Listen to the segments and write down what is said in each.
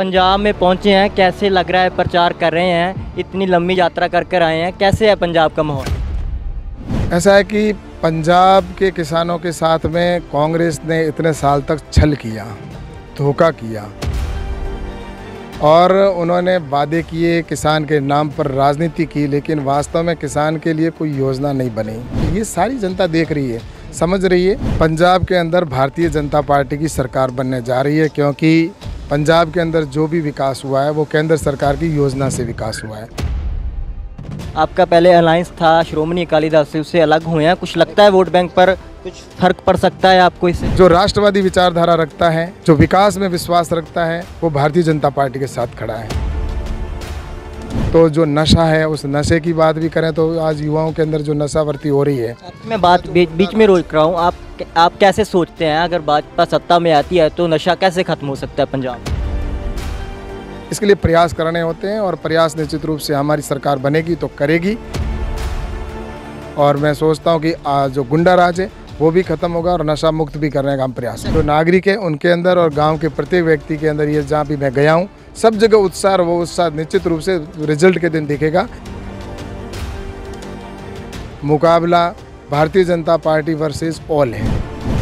पंजाब में पहुंचे हैं, कैसे लग रहा है? प्रचार कर रहे हैं, इतनी लंबी यात्रा कर कर आए हैं, कैसे है पंजाब का माहौल? ऐसा है कि पंजाब के किसानों के साथ में कांग्रेस ने इतने साल तक छल किया, धोखा किया और उन्होंने वादे किए, किसान के नाम पर राजनीति की, लेकिन वास्तव में किसान के लिए कोई योजना नहीं बनी। ये सारी जनता देख रही है, समझ रही है। पंजाब के अंदर भारतीय जनता पार्टी की सरकार बनने जा रही है, क्योंकि पंजाब के अंदर जो भी विकास हुआ है वो केंद्र सरकार की योजना से विकास हुआ है। आपका पहले अलायंस था श्रोमणी अकाली दल से, उससे अलग हुए हैं, कुछ लगता है वोट बैंक पर कुछ फर्क पड़ सकता है आपको इससे? जो राष्ट्रवादी विचारधारा रखता है, जो विकास में विश्वास रखता है, वो भारतीय जनता पार्टी के साथ खड़ा है। तो जो नशा है, उस नशे की बात भी करें तो आज युवाओं के अंदर जो नशावर्ती हो रही है। मैं बात बीच में रोक रहा हूँ, आप कैसे सोचते हैं अगर भाजपा सत्ता में आती है तो नशा कैसे खत्म हो सकता है पंजाब में? इसके लिए प्रयास करने होते हैं और प्रयास निश्चित रूप से हमारी सरकार बनेगी तो करेगी। और मैं सोचता हूँ कि जो गुंडा राज है वो भी खत्म होगा और नशा मुक्त भी करने का हम प्रयास। जो नागरिक है उनके अंदर और गांव के प्रत्येक व्यक्ति के अंदर, ये जहाँ भी मैं गया हूँ सब जगह उत्साह, वो उत्साह निश्चित रूप से रिजल्ट के दिन दिखेगा। मुकाबला Bharatiya Janata party versus all है।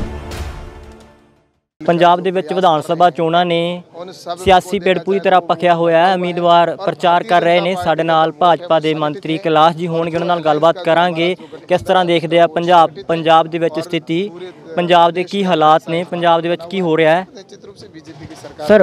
ਪੰਜਾਬ ਦੇ ਵਿੱਚ ਵਿਧਾਨ ਸਭਾ ਚੋਣਾਂ ਨੇ ਸਿਆਸੀ ਪਿੜ ਪੂਰੀ ਤਰ੍ਹਾਂ ਪੱਕਿਆ ਹੋਇਆ ਹੈ। ਉਮੀਦਵਾਰ ਪ੍ਰਚਾਰ ਕਰ ਰਹੇ ਨੇ। ਸਾਡੇ ਨਾਲ ਭਾਜਪਾ ਦੇ ਮੰਤਰੀ ਕੈਲਾਸ਼ ਜੀ ਹੋਣਗੇ, ਉਹਨਾਂ ਨਾਲ ਗੱਲਬਾਤ ਕਰਾਂਗੇ ਕਿਸ ਤਰ੍ਹਾਂ ਦੇਖਦੇ ਆ ਪੰਜਾਬ ਦੇ ਵਿੱਚ ਸਥਿਤੀ, ਪੰਜਾਬ ਦੇ ਕੀ ਹਾਲਾਤ ਨੇ, ਪੰਜਾਬ ਦੇ ਵਿੱਚ ਕੀ ਹੋ ਰਿਹਾ है। सर,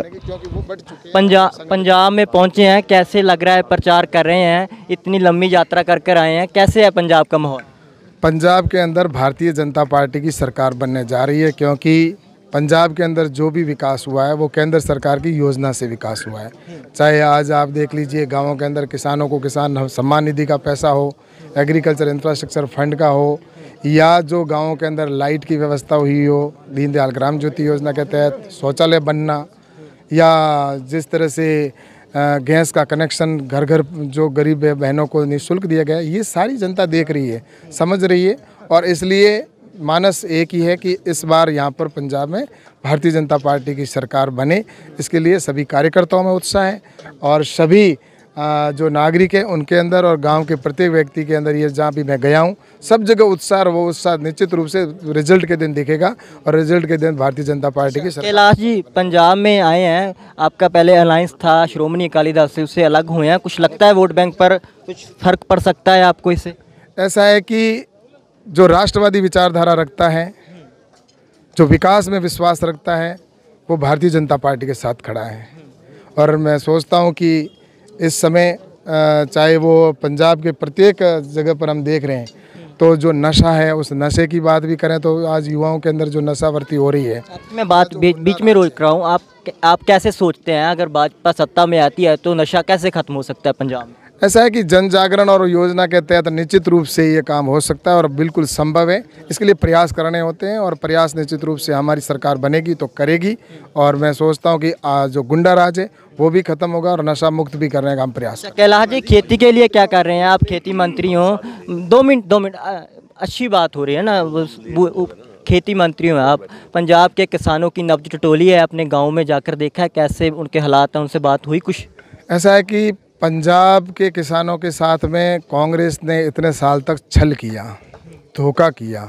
पंजाब में पहुंचे हैं, कैसे लग रहा है? प्रचार कर रहे हैं, इतनी लंबी यात्रा कर कर आए हैं, कैसे है पंजाब का माहौल? पंजाब के अंदर भारतीय जनता पार्टी की सरकार बनने जा रही है, क्योंकि पंजाब के अंदर जो भी विकास हुआ है वो केंद्र सरकार की योजना से विकास हुआ है। चाहे आज आप देख लीजिए गांवों के अंदर किसानों को किसान सम्मान निधि का पैसा हो, एग्रीकल्चर इंफ्रास्ट्रक्चर फंड का हो, या जो गांवों के अंदर लाइट की व्यवस्था हुई हो, दीनदयाल ग्राम ज्योति योजना के तहत शौचालय बनना, या जिस तरह से गैस का कनेक्शन घर घर जो गरीब बहनों को निःशुल्क दिया गया, ये सारी जनता देख रही है, समझ रही है। और इसलिए मानस एक ही है कि इस बार यहाँ पर पंजाब में भारतीय जनता पार्टी की सरकार बने। इसके लिए सभी कार्यकर्ताओं में उत्साह है और सभी जो नागरिक हैं उनके अंदर और गांव के प्रत्येक व्यक्ति के अंदर, ये जहाँ भी मैं गया हूँ सब जगह उत्साह, वो उत्साह निश्चित रूप से रिजल्ट के दिन दिखेगा और रिजल्ट के दिन भारतीय जनता पार्टी की सरकार। कैलाश जी, पंजाब में आए हैं, आपका पहले अलायंस था श्रोमणी अकाली दल से, उससे अलग हुए हैं, कुछ लगता है वोट बैंक पर कुछ फर्क पड़ सकता है आपको इससे? ऐसा है कि जो राष्ट्रवादी विचारधारा रखता है, जो विकास में विश्वास रखता है, वो भारतीय जनता पार्टी के साथ खड़ा है। और मैं सोचता हूँ कि इस समय चाहे वो पंजाब के प्रत्येक जगह पर हम देख रहे हैं, तो जो नशा है, उस नशे की बात भी करें तो आज युवाओं के अंदर जो नशावर्ती हो रही है। मैं बात बीच में रोक रहा हूँ, आप कैसे सोचते हैं अगर भाजपा सत्ता में आती है तो नशा कैसे खत्म हो सकता है पंजाब में? ऐसा है कि जन जागरण और योजना के तहत निश्चित रूप से ये काम हो सकता है और बिल्कुल संभव है। इसके लिए प्रयास करने होते हैं और प्रयास निश्चित रूप से हमारी सरकार बनेगी तो करेगी। और मैं सोचता हूँ कि जो गुंडा राज है वो भी खत्म होगा और नशा मुक्त भी करने का हम प्रयास करें। कैलाश जी, खेती के लिए क्या कर रहे हैं आप? खेती मंत्री हो, 2 मिनट अच्छी बात हो रही है ना, खेती मंत्री हो आप। पंजाब के किसानों की नब्ज टटोली है, अपने गाँव में जाकर देखा है कैसे उनके हालात हैं, उनसे बात हुई कुछ? ऐसा है कि पंजाब के किसानों के साथ में कांग्रेस ने इतने साल तक छल किया, धोखा किया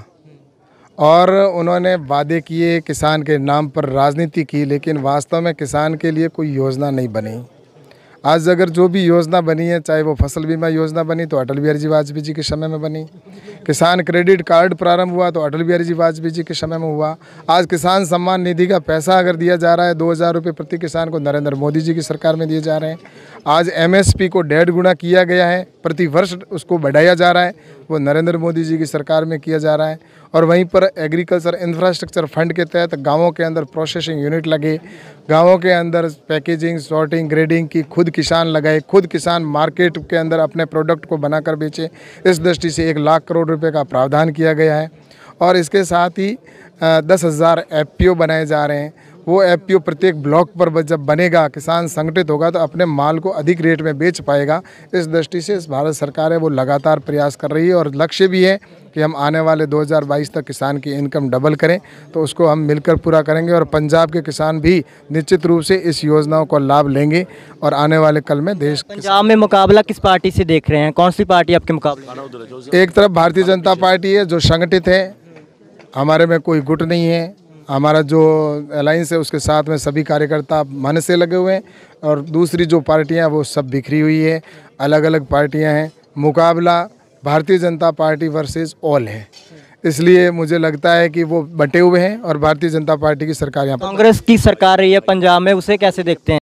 और उन्होंने वादे किए, किसान के नाम पर राजनीति की, लेकिन वास्तव में किसान के लिए कोई योजना नहीं बनी। आज अगर जो भी योजना बनी है, चाहे वो फसल बीमा योजना बनी तो अटल बिहारी जी वाजपेयी जी के समय में बनी, किसान क्रेडिट कार्ड प्रारंभ हुआ तो अटल बिहारी जी वाजपेयी जी के समय में हुआ। आज किसान सम्मान निधि का पैसा अगर दिया जा रहा है 2000 रुपये प्रति किसान को, नरेंद्र मोदी जी की सरकार में दिए जा रहे हैं। आज MSP को 1.5 गुना किया गया है, प्रति वर्ष उसको बढ़ाया जा रहा है, वो नरेंद्र मोदी जी की सरकार में किया जा रहा है। और वहीं पर एग्रीकल्चर इंफ्रास्ट्रक्चर फंड के तहत गांवों के अंदर प्रोसेसिंग यूनिट लगे, गांवों के अंदर पैकेजिंग, सॉर्टिंग, ग्रेडिंग की खुद किसान लगाए, खुद किसान मार्केट के अंदर अपने प्रोडक्ट को बनाकर बेचे। इस दृष्टि से 1 लाख करोड़ रुपए का प्रावधान किया गया है। और इसके साथ ही 10,000 FPO बनाए जा रहे हैं। वो FPO प्रत्येक ब्लॉक पर जब बनेगा, किसान संगठित होगा तो अपने माल को अधिक रेट में बेच पाएगा। इस दृष्टि से भारत सरकार है वो लगातार प्रयास कर रही है और लक्ष्य भी है कि हम आने वाले 2022 तक किसान की इनकम डबल करें, तो उसको हम मिलकर पूरा करेंगे और पंजाब के किसान भी निश्चित रूप से इस योजनाओं को लाभ लेंगे और आने वाले कल में देश पंजाब में मुकाबला किस पार्टी से देख रहे हैं, कौन सी पार्टी आपके मुकाबले? एक तरफ भारतीय जनता पार्टी है जो संगठित है, हमारे में कोई गुट नहीं है, हमारा जो अलायंस है उसके साथ में सभी कार्यकर्ता मन से लगे हुए हैं, और दूसरी जो पार्टियां हैं वो सब बिखरी हुई है, अलग अलग पार्टियां हैं। मुकाबला Bharatiya Janata party versus all है, इसलिए मुझे लगता है कि वो बटे हुए हैं और भारतीय जनता पार्टी की सरकार यहाँ पर। कांग्रेस की सरकार रही है पंजाब में, उसे कैसे देखते हैं?